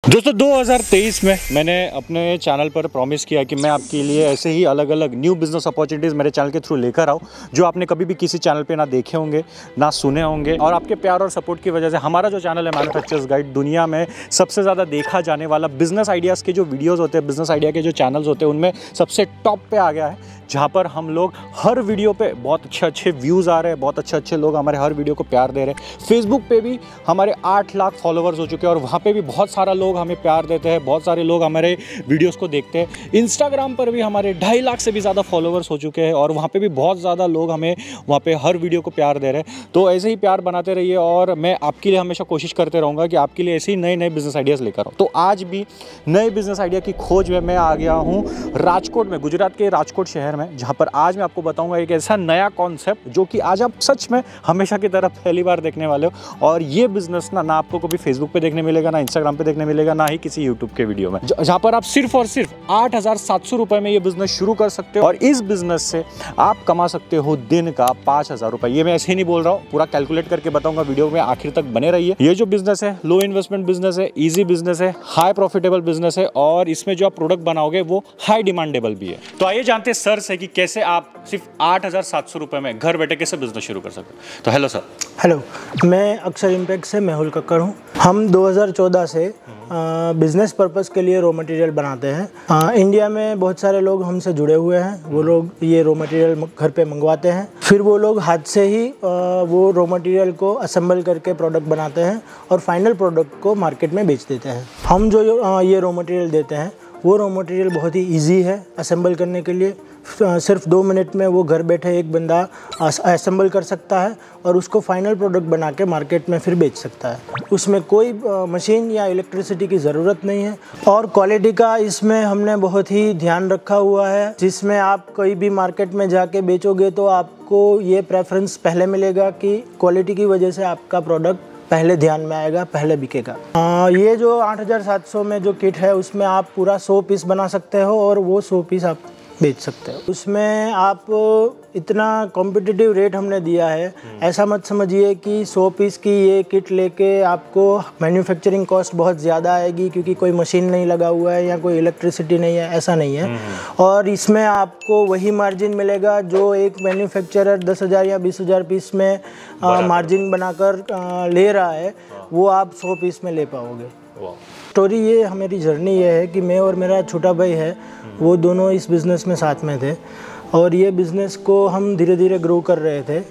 दोस्तों 2023 में मैंने अपने चैनल पर प्रॉमिस किया कि मैं आपके लिए ऐसे ही अलग अलग न्यू बिज़नेस अपॉर्चुनिटीज़ मेरे चैनल के थ्रू लेकर आऊँ जो आपने कभी भी किसी चैनल पे ना देखे होंगे ना सुने होंगे। और आपके प्यार और सपोर्ट की वजह से हमारा जो चैनल है मैन्युफैक्चरर्स गाइड दुनिया में सबसे ज़्यादा देखा जाने वाला बिज़नेस आइडियाज़ के जो वीडियोज़ होते हैं, बिज़नेस आइडिया के जो चैनल्स होते हैं, उनमें सबसे टॉप पे आ गया है, जहाँ पर हम लोग हर वीडियो पे बहुत अच्छे व्यूज़ आ रहे हैं, बहुत अच्छे लोग हमारे हर वीडियो को प्यार दे रहे हैं। फेसबुक पे भी हमारे 8 लाख फॉलोवर्स हो चुके हैं और वहाँ पे भी बहुत सारा लोग हमें प्यार देते हैं, बहुत सारे लोग हमारे वीडियोस को देखते हैं। इंस्टाग्राम पर भी हमारे 2.5 लाख से भी ज़्यादा फॉलोवर्स हो चुके हैं और वहाँ पे भी बहुत ज़्यादा लोग हमें वहाँ पे हर वीडियो को प्यार दे रहे हैं। तो ऐसे ही प्यार बनाते रहिए और मैं आपके लिए हमेशा कोशिश करते रहूँगा कि आपके लिए ऐसे ही नए नए बिज़नेस आइडियाज़ लेकर आऊँ। तो आज भी नए बिज़नेस आइडिया की खोज में मैं आ गया हूँ राजकोट में, गुजरात के राजकोट शहर में, जहाँ पर आज मैं आपको बताऊंगा एक ऐसा नया कॉन्सेप्ट जो कि आज आप सच में हमेशा की तरह पहली बार देखने वाले हो। और ये बिजनेस ना आपको कभी फेसबुक पे देखने मिलेगा, ना इंस्टाग्राम पे देखने मिलेगा, ना ही किसी यूट्यूब के वीडियो में, जहाँ पर आप सिर्फ और सिर्फ 8,700 रुपए में ये बिजनेस शुरू कर सकते हो और इस बिजनेस से आप कमा सकते हो दिन का 5,000 रुपए। ये मैं ऐसे ही नहीं बोल रहा हूँ, पूरा कैलकुलेट करके बताऊंगा, वीडियो में आखिर तक बने रहिए। ये जो बिजनेस है लो इन्वेस्टमेंट बिजनेस है, ईजी बिजनेस है, हाई प्रॉफिटेबल बिजनेस है और इसमें जो आप प्रोडक्ट बनाओगे वो हाई डिमांडेबल भी है। तो आइए जानते हैं सर से कि कैसे आप सिर्फ 8,700 रुपए में घर बैठे कैसे बिजनेस शुरू कर सकते हैं। तो हेलो सर। हेलो, मैं अक्षर इम्पैक्ट से मेहुल कक्कड़ हूँ। हम 2014 से बिज़नेस पर्पस के लिए रॉ मटेरियल बनाते हैं। इंडिया में बहुत सारे लोग हमसे जुड़े हुए हैं, वो लोग ये रॉ मटेरियल घर पे मंगवाते हैं, फिर वो लोग हाथ से ही वो रॉ मटेरियल को असेंबल करके प्रोडक्ट बनाते हैं और फाइनल प्रोडक्ट को मार्केट में बेच देते हैं। हम जो ये रॉ मटेरियल देते हैं वो रॉ मटेरियल बहुत ही इजी है असेंबल करने के लिए। सिर्फ 2 मिनट में वो घर बैठे एक बंदा असेंबल कर सकता है और उसको फाइनल प्रोडक्ट बना के मार्केट में फिर बेच सकता है। उसमें कोई मशीन या इलेक्ट्रिसिटी की ज़रूरत नहीं है और क्वालिटी का इसमें हमने बहुत ही ध्यान रखा हुआ है, जिसमें आप कोई भी मार्केट में जाके बेचोगे तो आपको ये प्रेफरेंस पहले मिलेगा कि क्वालिटी की वजह से आपका प्रोडक्ट पहले ध्यान में आएगा, पहले बिकेगा। ये जो 8,700 में जो किट है उसमें आप पूरा 100 पीस बना सकते हो और वो 100 पीस आप बेच सकते हो। उसमें आप इतना कॉम्पिटिटिव रेट हमने दिया है, ऐसा मत समझिए कि 100 पीस की ये किट लेके आपको मैन्युफैक्चरिंग कॉस्ट बहुत ज़्यादा आएगी क्योंकि कोई मशीन नहीं लगा हुआ है या कोई इलेक्ट्रिसिटी नहीं है, ऐसा नहीं है। और इसमें आपको वही मार्जिन मिलेगा जो एक मैन्युफैक्चरर 10,000 या 20,000 पीस में मार्जिन बनाकर ले रहा है, वो आप 100 पीस में ले पाओगे। स्टोरी ये, हमारी जर्नी ये है कि मैं और मेरा छोटा भाई है, वो दोनों इस बिज़नेस में साथ में थे और ये बिज़नेस को हम धीरे धीरे ग्रो कर रहे थे।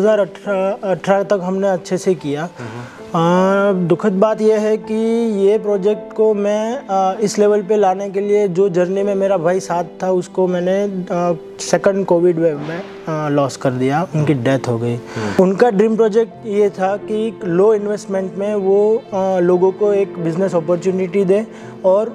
2018 तक हमने अच्छे से किया। दुखद बात यह है कि ये प्रोजेक्ट को मैं इस लेवल पे लाने के लिए जो जर्नी में मेरा भाई साथ था उसको मैंने सेकंड कोविड वेव में लॉस कर दिया, उनकी डेथ हो गई। उनका ड्रीम प्रोजेक्ट ये था कि लो इन्वेस्टमेंट में वो लोगों को एक बिज़नेस अपॉर्चुनिटी दें और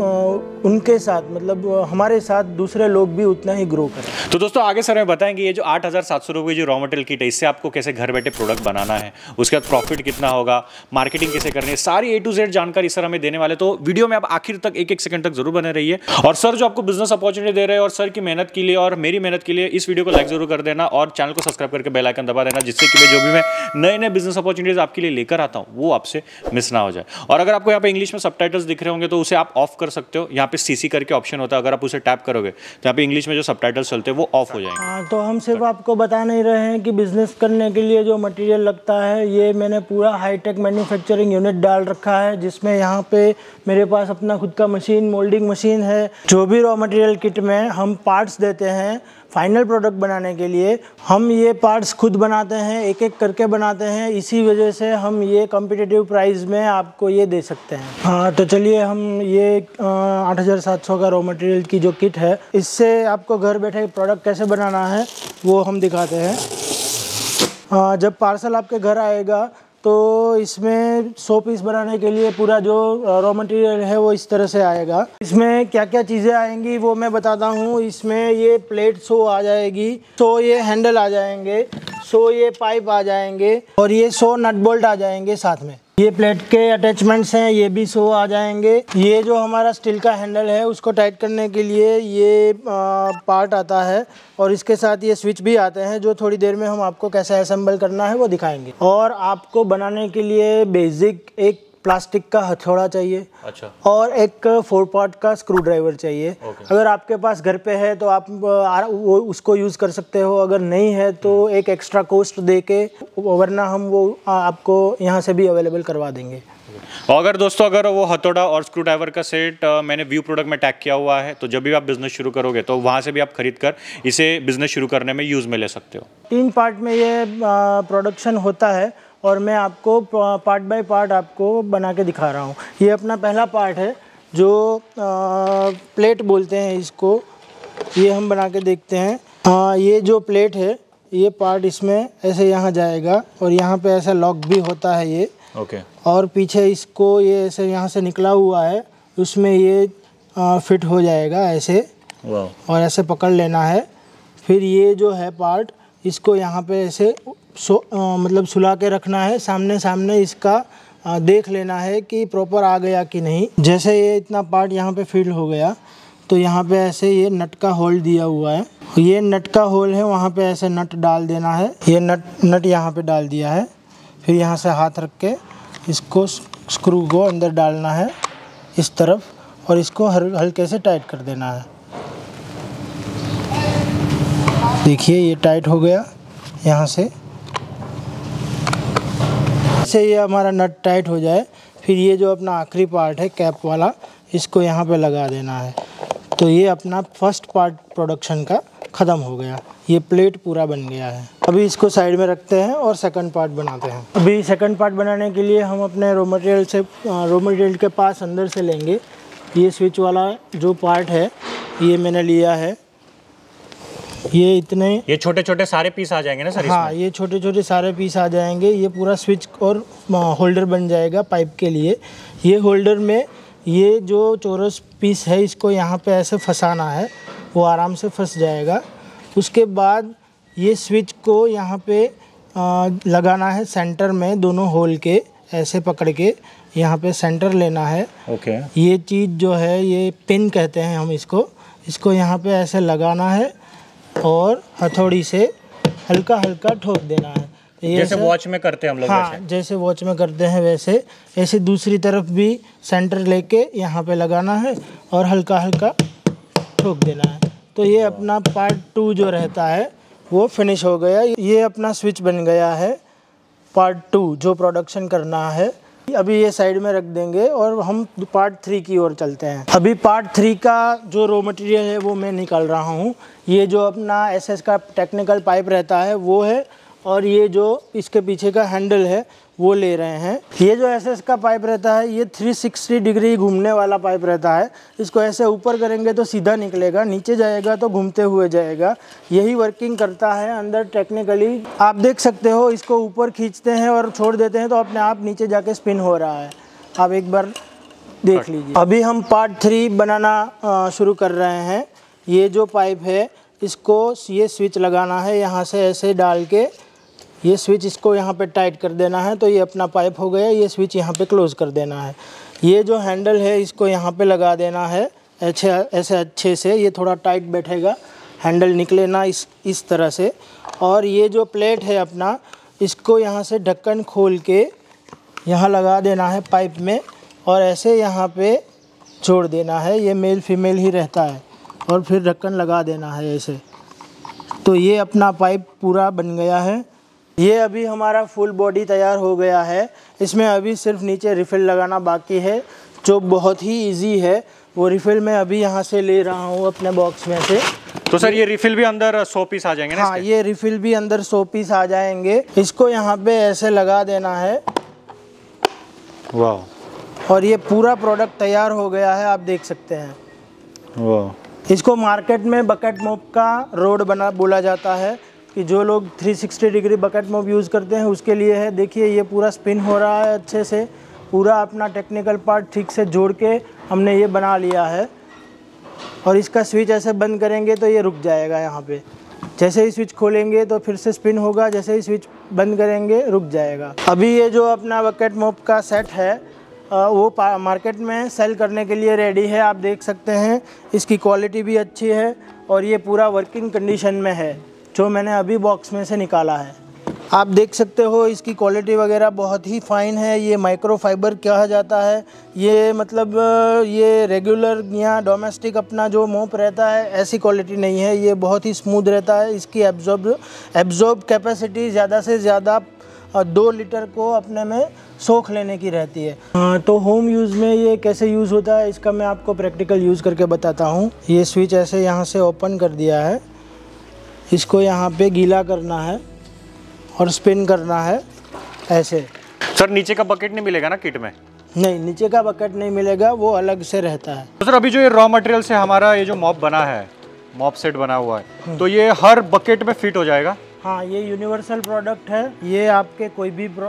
उनके साथ मतलब हमारे साथ दूसरे लोग भी उतना ही ग्रो करें। तो दोस्तों आगे सर हमें बताएंगे ये जो 8,700 रुपये जो रॉ मटेरियल किट है, इससे आपको कैसे घर बैठे प्रोडक्ट बनाना है, उसके बाद प्रॉफिट कितना होगा, मार्केटिंग कैसे करनी है, सारी A to Z जानकारी सर हमें देने वाले। तो वीडियो में आप आखिर तक एक सेकंड तक जरूर बने रहिए। और सर जो आपको बिजनेस अपॉर्चुनिटी दे रहे हैं और सर की मेहनत के लिए और मेरी मेहनत के लिए इस वीडियो को लाइक जरूर कर देना और चैनल को सब्सक्राइब करके बेल आइकन दबा देना, जिससे कि जो भी मैं नए नए बिजनेस अपॉर्चुनिटीज आपके लिए लेकर आता हूँ वो आपसे मिस ना हो जाए। और अगर आपको यहाँ पे इंग्लिश में सबटाइटल्स दिख रहे होंगे तो उसे आप ऑफ कर सकते हो। यहाँ पे CC करके ऑप्शन होता है, अगर आप उसे टैप करोगे तो यहाँ पे इंग्लिश में जो सबटाइटल्स चलते हैं वो ऑफ हो जाएंगे। तो हम सिर्फ आपको बता नहीं रहे हैं कि बिजनेस करने के लिए जो मटेरियल लगता है ये मैंने पूरा हाईटेक मैन्युफैक्चरिंग यूनिट डाल रखा है, जिसमें यहाँ पे मेरे पास अपना खुद का मशीन, मोल्डिंग मशीन है। जो भी रॉ मटेरियल किट में हम पार्ट्स देते हैं फाइनल प्रोडक्ट बनाने के लिए, हम ये पार्ट्स खुद बनाते हैं, एक एक करके बनाते हैं। इसी वजह से हम ये कॉम्पिटिटिव प्राइस में आपको ये दे सकते हैं। हाँ, तो चलिए हम ये 8,700 का रॉ मटेरियल की जो किट है, इससे आपको घर बैठे प्रोडक्ट कैसे बनाना है वो हम दिखाते हैं। जब पार्सल आपके घर आएगा तो इसमें 100 पीस बनाने के लिए पूरा जो रॉ मटेरियल है वो इस तरह से आएगा। इसमें क्या क्या चीज़ें आएंगी वो मैं बताता हूँ। इसमें ये प्लेट 100 आ जाएगी, 100 ये हैंडल आ जाएंगे, 100 ये पाइप आ जाएंगे और ये 100 नट बोल्ट आ जाएंगे साथ में। ये प्लेट के अटैचमेंट्स हैं, ये भी 100 आ जाएंगे। ये जो हमारा स्टील का हैंडल है उसको टाइट करने के लिए ये पार्ट आता है और इसके साथ ये स्विच भी आते हैं, जो थोड़ी देर में हम आपको कैसे असेंबल करना है वो दिखाएंगे। और आपको बनाने के लिए बेसिक एक प्लास्टिक का हथौड़ा चाहिए। अच्छा। और एक 4 पार्ट का स्क्रू ड्राइवर चाहिए। अगर आपके पास घर पे है तो आप वो उसको यूज़ कर सकते हो, अगर नहीं है तो एक एक्स्ट्रा कॉस्ट दे के, वरना हम वो आपको यहाँ से भी अवेलेबल करवा देंगे। अगर दोस्तों अगर वो हथौड़ा और स्क्रू ड्राइवर का सेट मैंने व्यू प्रोडक्ट में टैग किया हुआ है, तो जब भी आप बिजनेस शुरू करोगे तो वहाँ से भी आप खरीद कर इसे बिजनेस शुरू करने में यूज़ में ले सकते हो। 3 पार्ट में ये प्रोडक्शन होता है और मैं आपको पार्ट बाय पार्ट आपको बना के दिखा रहा हूँ। ये अपना पहला पार्ट है जो प्लेट बोलते हैं इसको, ये हम बना के देखते हैं। ये जो प्लेट है, ये पार्ट इसमें ऐसे यहाँ जाएगा और यहाँ पे ऐसा लॉक भी होता है ये। ओके। और पीछे इसको ये ऐसे यहाँ से निकला हुआ है, उसमें ये फिट हो जाएगा ऐसे। और ऐसे पकड़ लेना है। फिर ये जो है पार्ट, इसको यहाँ पे ऐसे मतलब सुला के रखना है, सामने सामने इसका देख लेना है कि प्रॉपर आ गया कि नहीं। जैसे ये इतना पार्ट यहाँ पे फिल हो गया तो यहाँ पे ऐसे ये नट का होल दिया हुआ है, ये नट का होल है, वहाँ पे ऐसे नट डाल देना है। ये नट यहाँ पे डाल दिया है। फिर यहाँ से हाथ रख के इसको स्क्रू को अंदर डालना है इस तरफ और इसको हल्के से टाइट कर देना है। देखिए ये टाइट हो गया यहाँ से ये हमारा नट टाइट हो जाए। फिर ये जो अपना आखिरी पार्ट है कैप वाला, इसको यहाँ पे लगा देना है। तो ये अपना फर्स्ट पार्ट प्रोडक्शन का ख़त्म हो गया, ये प्लेट पूरा बन गया है। अभी इसको साइड में रखते हैं और सेकंड पार्ट बनाते हैं। अभी सेकंड पार्ट बनाने के लिए हम अपने रॉ मटेरियल के पास अंदर से लेंगे। ये स्विच वाला जो पार्ट है ये मैंने लिया है। ये छोटे छोटे सारे पीस आ जाएंगे ना सर? हाँ, ये छोटे छोटे सारे पीस आ जाएंगे। ये पूरा स्विच और होल्डर बन जाएगा पाइप के लिए। ये होल्डर में ये जो चौरस पीस है इसको यहाँ पे ऐसे फंसाना है, वो आराम से फंस जाएगा। उसके बाद ये स्विच को यहाँ पे लगाना है सेंटर में, दोनों होल के ऐसे पकड़ के यहाँ पे सेंटर लेना है। ओके। ये चीज़ जो है ये पिन कहते हैं हम इसको यहाँ पे ऐसे लगाना है और हथौड़ी से हल्का हल्का ठोक देना है। जैसे वॉच में करते हैं हम लोग। हाँ, जैसे वॉच में करते हैं वैसे। ऐसे दूसरी तरफ भी सेंटर लेके यहाँ पे लगाना है और हल्का हल्का ठोक देना है। तो ये अपना पार्ट 2 जो रहता है वो फिनिश हो गया। ये अपना स्विच बन गया है पार्ट 2 जो प्रोडक्शन करना है। अभी ये साइड में रख देंगे और हम पार्ट 3 की ओर चलते हैं। अभी पार्ट 3 का जो रॉ मटेरियल है वो मैं निकाल रहा हूँ। ये जो अपना एसएस का टेक्निकल पाइप रहता है वो है, और ये जो इसके पीछे का हैंडल है वो ले रहे हैं। ये जो एसएस का पाइप रहता है ये 360 डिग्री घूमने वाला पाइप रहता है। इसको ऐसे ऊपर करेंगे तो सीधा निकलेगा, नीचे जाएगा तो घूमते हुए जाएगा। यही वर्किंग करता है अंदर टेक्निकली। आप देख सकते हो, इसको ऊपर खींचते हैं और छोड़ देते हैं तो अपने आप नीचे जाके स्पिन हो रहा है। आप एक बार देख लीजिए। अभी हम पार्ट 3 बनाना शुरू कर रहे हैं। ये जो पाइप है इसको ये स्विच लगाना है, यहाँ से ऐसे डाल के ये स्विच इसको यहाँ पे टाइट कर देना है। तो ये अपना पाइप हो गया। ये स्विच यहाँ पे क्लोज़ कर देना है। ये जो हैंडल है इसको यहाँ पे लगा देना है ऐसे अच्छे से। ये थोड़ा टाइट बैठेगा, हैंडल निकले ना इस तरह से। और ये जो प्लेट है अपना, इसको यहाँ से ढक्कन खोल के यहाँ लगा देना है पाइप में और ऐसे यहाँ पे जोड़ देना है। ये मेल फीमेल ही रहता है और फिर ढक्कन लगा देना है ऐसे। तो ये अपना पाइप पूरा बन गया है। ये अभी हमारा फुल बॉडी तैयार हो गया है। इसमें अभी सिर्फ नीचे रिफ़िल लगाना बाकी है जो बहुत ही इजी है। वो रिफ़िल मैं अभी यहाँ से ले रहा हूँ अपने बॉक्स में से। तो सर ये रिफ़िल भी अंदर 100 पीस आ जाएंगे ना? हाँ, ये रिफ़िल भी अंदर 100 पीस आ जाएंगे। इसको यहाँ पे ऐसे लगा देना है। वाह। और ये पूरा प्रोडक्ट तैयार हो गया है, आप देख सकते हैं। वाह। इसको मार्केट में बकेट मोप का रोड बोला जाता है कि जो लोग 360 डिग्री बकेट मोप यूज़ करते हैं उसके लिए है। देखिए ये पूरा स्पिन हो रहा है अच्छे से। पूरा अपना टेक्निकल पार्ट ठीक से जोड़ के हमने ये बना लिया है। और इसका स्विच ऐसे बंद करेंगे तो ये रुक जाएगा यहाँ पे। जैसे ही स्विच खोलेंगे तो फिर से स्पिन होगा, जैसे ही स्विच बंद करेंगे रुक जाएगा। अभी ये जो अपना बकेट मोप का सेट है वो मार्केट में सेल करने के लिए रेडी है। आप देख सकते हैं इसकी क्वालिटी भी अच्छी है और ये पूरा वर्किंग कंडीशन में है जो मैंने अभी बॉक्स में से निकाला है। आप देख सकते हो इसकी क्वालिटी वगैरह बहुत ही फाइन है। ये माइक्रो फाइबर कहा जाता है। ये मतलब ये रेगुलर या डोमेस्टिक अपना जो मोप रहता है ऐसी क्वालिटी नहीं है। ये बहुत ही स्मूथ रहता है। इसकी एब्जॉर्ब कैपेसिटी ज़्यादा से ज़्यादा 2 लीटर को अपने में सोख लेने की रहती है। तो होम यूज़ में ये कैसे यूज़ होता है इसका मैं आपको प्रैक्टिकल यूज़ करके बताता हूँ। ये स्विच ऐसे यहाँ से ओपन कर दिया है, इसको यहाँ पे गीला करना है और स्पिन करना है ऐसे। सर नीचे का बकेट नहीं मिलेगा ना किट में? नहीं, नीचे का बकेट नहीं मिलेगा, वो अलग से रहता है। तो सर अभी जो ये रॉ मटेरियल से हमारा ये जो मॉप बना है, मॉप सेट बना हुआ है, तो ये हर बकेट में फिट हो जाएगा? हाँ, ये यूनिवर्सल प्रोडक्ट है। ये आपके कोई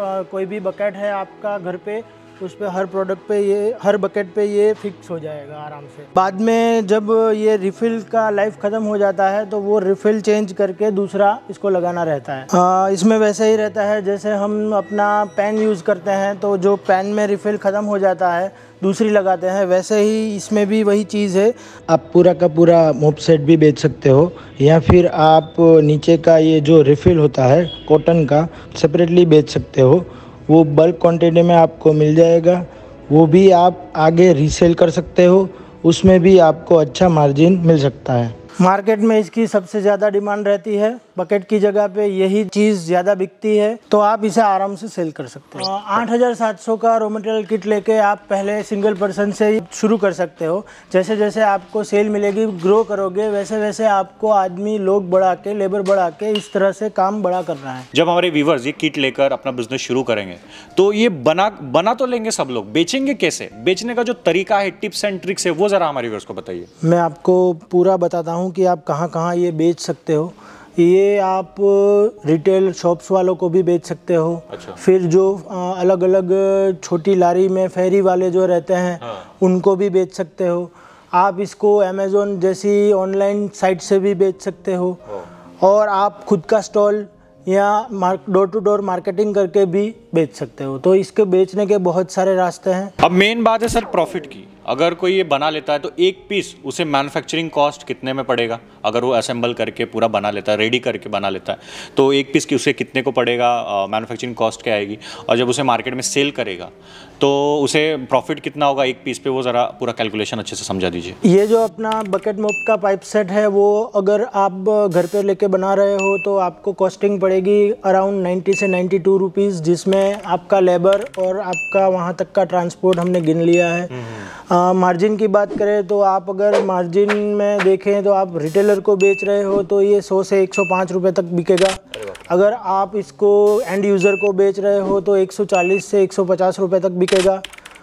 भी बकेट है आपका घर पे, उस पे हर प्रोडक्ट पे ये हर बकेट पे ये फिक्स हो जाएगा आराम से। बाद में जब ये रिफ़िल का लाइफ ख़त्म हो जाता है तो वो रिफ़िल चेंज करके दूसरा इसको लगाना रहता है। इसमें वैसे ही रहता है जैसे हम अपना पेन यूज़ करते हैं तो जो पेन में रिफ़िल ख़त्म हो जाता है दूसरी लगाते हैं, वैसे ही इसमें भी वही चीज़ है। आप पूरा का पूरा मोप सेट भी बेच सकते हो या फिर आप नीचे का ये जो रिफ़िल होता है कॉटन का सेपरेटली बेच सकते हो। वो बल्क क्वांटिटी में आपको मिल जाएगा, वो भी आप आगे रीसेल कर सकते हो, उसमें भी आपको अच्छा मार्जिन मिल सकता है। मार्केट में इसकी सबसे ज़्यादा डिमांड रहती है, बकेट की जगह पे यही चीज़ ज़्यादा बिकती है, तो आप इसे आराम से सेल कर सकते हो। 8700 का रॉ मटेरियल किट लेके आप पहले सिंगल पर्सन से शुरू कर सकते हो। जैसे जैसे आपको सेल मिलेगी, ग्रो करोगे, वैसे वैसे आपको आदमी लोग बढ़ा के, लेबर बढ़ा के इस तरह से काम बड़ा करना है। जब हमारे व्यूवर्स ये किट लेकर अपना बिजनेस शुरू करेंगे तो ये बना तो लेंगे सब लोग, बेचेंगे कैसे? बेचने का जो तरीका है, टिप्स एंड ट्रिक्स है, वो ज़रा हमारे व्यूवर्स को बताइए। मैं आपको पूरा बताता हूँ कि आप कहाँ कहाँ ये बेच सकते हो। ये आप रिटेल शॉप्स वालों को भी बेच सकते हो। अच्छा। फिर जो अलग अलग छोटी लारी में फेरी वाले जो रहते हैं, हाँ, उनको भी बेच सकते हो। आप इसको अमेज़ॉन जैसी ऑनलाइन साइट से भी बेच सकते हो और आप खुद का स्टॉल या डोर टू डोर मार्केटिंग करके भी बेच सकते हो। तो इसके बेचने के बहुत सारे रास्ते हैं। अब मेन बात है सर प्रॉफिट की। अगर कोई ये बना लेता है तो एक पीस उसे मैन्युफैक्चरिंग कॉस्ट कितने में पड़ेगा? अगर वो असेंबल करके पूरा बना लेता है, रेडी करके बना लेता है, तो एक पीस की उसे कितने को पड़ेगा, मैन्युफैक्चरिंग कॉस्ट क्या आएगी, और जब उसे मार्केट में सेल करेगा तो उसे प्रॉफिट कितना होगा एक पीस पे, वो ज़रा पूरा कैलकुलेशन अच्छे से समझा दीजिए। ये जो अपना बकेट मोप का पाइप सेट है, वो अगर आप घर पे लेके बना रहे हो तो आपको कॉस्टिंग पड़ेगी अराउंड 90 से 92 रुपीज़, जिसमें आपका लेबर और आपका वहाँ तक का ट्रांसपोर्ट हमने गिन लिया है। मार्जिन की बात करें तो आप अगर मार्जिन में देखें तो आप रिटेलर को बेच रहे हो तो ये 100 से 105 रुपये तक बिकेगा। अगर आप इसको एंड यूज़र को बेच रहे हो तो 140 से 150 रुपये तक बिकेगा।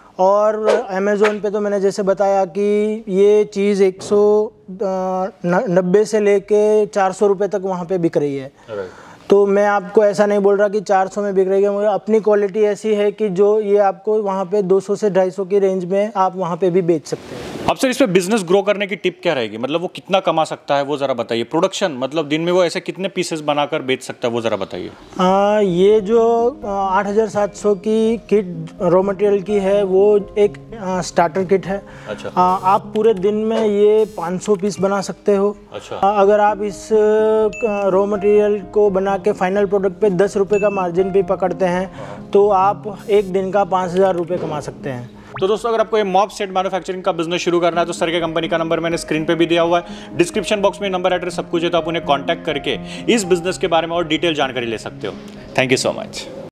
और अमेज़ॉन पे तो मैंने जैसे बताया कि ये चीज़ 190 से लेके 400 रुपये तक वहाँ पे बिक रही है। तो मैं आपको ऐसा नहीं बोल रहा कि 400 में बिक रही है, अपनी क्वालिटी ऐसी है कि जो ये आपको वहाँ पे 200 से 250 की रेंज में आप वहाँ पे भी बेच सकते हैं। अब सर इस पे बिजनेस ग्रो करने की टिप क्या रहेगी? मतलब वो कितना कमा सकता है वो ज़रा बताइए। प्रोडक्शन मतलब दिन में वो ऐसे कितने पीसेस बनाकर बेच सकता है वो ज़रा बताइए। ये जो 8700 की किट रॉ मटेरियल की है वो एक स्टार्टर किट है। अच्छा। आप पूरे दिन में ये 500 पीस बना सकते हो। अच्छा। अगर आप इस रॉ मटेरियल को बना के फाइनल प्रोडक्ट पे 10 रुपये का मार्जिन भी पकड़ते हैं तो आप एक दिन का 5000 रुपये कमा सकते हैं। तो दोस्तों अगर आपको ये मॉप सेट मैन्युफैक्चरिंग का बिजनेस शुरू करना है तो सर के कंपनी का नंबर मैंने स्क्रीन पे भी दिया हुआ है, डिस्क्रिप्शन बॉक्स में नंबर एड्रेस सब कुछ है, तो आप उन्हें कांटेक्ट करके इस बिजनेस के बारे में और डिटेल जानकारी ले सकते हो। Thank you so much.